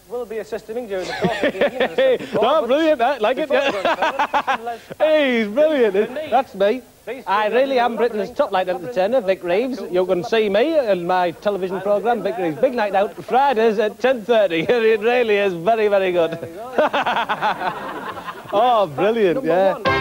will be assisting him during the course of the evening. No, brilliant, that. Like it, yeah. Hey, he's brilliant. That's me. I really am Britain's top light entertainer, Vic Reeves. You can see me in my television programme, Vic Reeves' Big Night Out, Fridays at 10:30. It really is very, very good. Oh, brilliant, yeah.